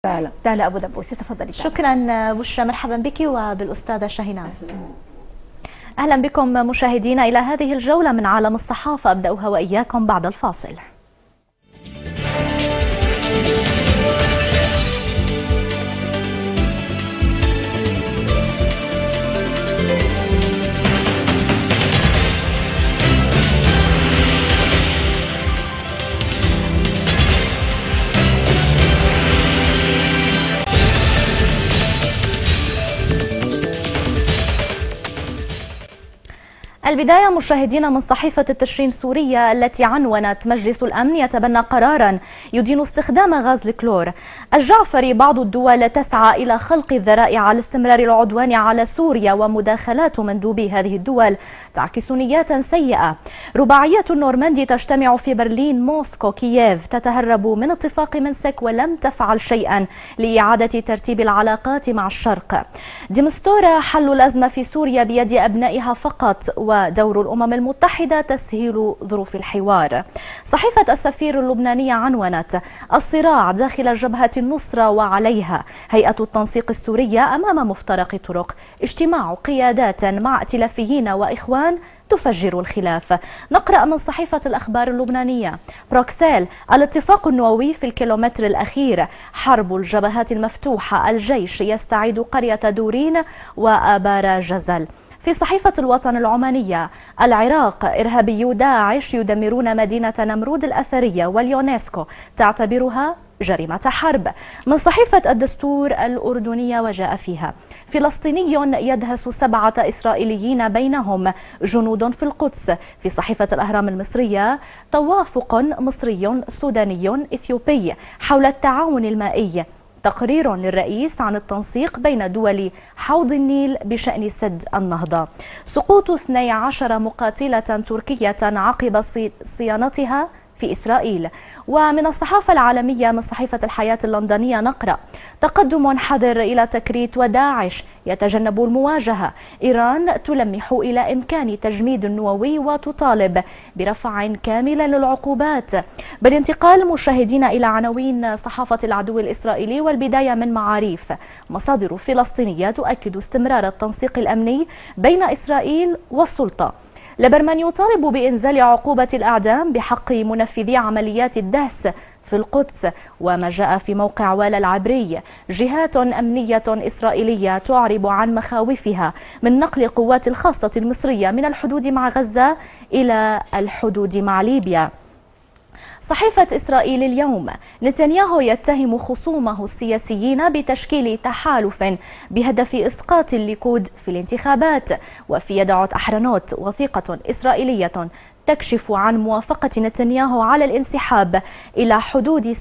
تالا أبو دبوسي، تفضلي. شكرا بشرى، مرحبا بك وبالأستاذة شاهيناز. أهلا بكم مشاهدينا إلى هذه الجولة من عالم الصحافة، أبدأها وإياكم بعد الفاصل. البداية مشاهدينا من صحيفة التشرين سوريا التي عنونت: مجلس الأمن يتبنى قرارا يدين استخدام غاز الكلور. الجعفري: بعض الدول تسعى إلى خلق الذرائع لاستمرار العدوان على سوريا، ومداخلات مندوبي هذه الدول تعكس نيات سيئة. رباعية النورماندي تجتمع في برلين. موسكو كييف تتهرب من اتفاق منسك ولم تفعل شيئا لإعادة ترتيب العلاقات مع الشرق. ديمستورا: حل الأزمة في سوريا بيد أبنائها فقط، ودور الأمم المتحدة تسهيل ظروف الحوار. صحيفة السفير اللبنانية عنونت: الصراع داخل جبهة النصرة وعليها. هيئة التنسيق السورية أمام مفترق طرق. اجتماع قيادات مع ائتلافيين وإخوان تفجر الخلاف. نقرأ من صحيفة الأخبار اللبنانية: بروكسل: الاتفاق النووي في الكيلومتر الأخير. حرب الجبهات المفتوحة. الجيش يستعيد قرية دورين وآبار جزل. في صحيفة الوطن العمانية: العراق: إرهابيو داعش يدمرون مدينة نمرود الأثرية، واليونسكو تعتبرها جريمة حرب. من صحيفة الدستور الأردنية وجاء فيها: فلسطيني يدهس 7 إسرائيليين بينهم جنود في القدس. في صحيفة الأهرام المصرية: توافق مصري سوداني إثيوبي حول التعاون المائي. تقرير للرئيس عن التنسيق بين دول حوض النيل بشأن سد النهضة. سقوط 12 مقاتلة تركية عقب صيانتها في إسرائيل. ومن الصحافة العالمية من صحيفة الحياة اللندنية نقرأ: تقدم حذر إلى تكريت وداعش يتجنب المواجهة. إيران تلمح إلى إمكان تجميد نووي وتطالب برفع كامل للعقوبات. بالانتقال مشاهدين إلى عناوين صحافة العدو الإسرائيلي، والبداية من معاريف: مصادر فلسطينية تؤكد استمرار التنسيق الأمني بين إسرائيل والسلطة. لبرمان يطالب بإنزال عقوبة الإعدام بحق منفذي عمليات الدهس في القدس. وما جاء في موقع والا العبري: جهات أمنية إسرائيلية تعرب عن مخاوفها من نقل قوات الخاصة المصرية من الحدود مع غزة إلى الحدود مع ليبيا. صحيفة إسرائيل اليوم: نتنياهو يتهم خصومه السياسيين بتشكيل تحالف بهدف إسقاط الليكود في الانتخابات. وفي يدعوت أحرنوت: وثيقة إسرائيلية تكشف عن موافقة نتنياهو على الانسحاب إلى حدود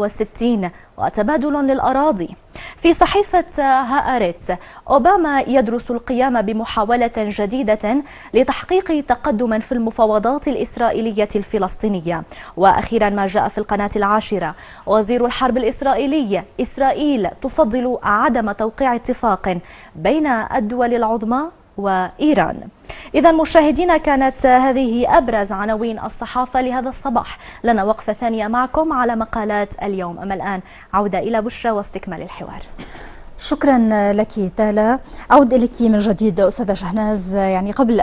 67 وتبادل للأراضي. في صحيفة هآرتس: أوباما يدرس القيام بمحاولة جديدة لتحقيق تقدم في المفاوضات الإسرائيلية الفلسطينية. وأخيرا ما جاء في القناة العاشرة: وزير الحرب الإسرائيلي: إسرائيل تفضل عدم توقيع اتفاق بين الدول العظمى وإيران. إذا مشاهدينا، كانت هذه أبرز عناوين الصحافة لهذا الصباح. لنا وقفة ثانية معكم على مقالات اليوم. أما الآن عودة إلى بشرى واستكمال الحوار. شكرا لك تالا. أعود إليك من جديد أستاذة شاهيناز. يعني قبل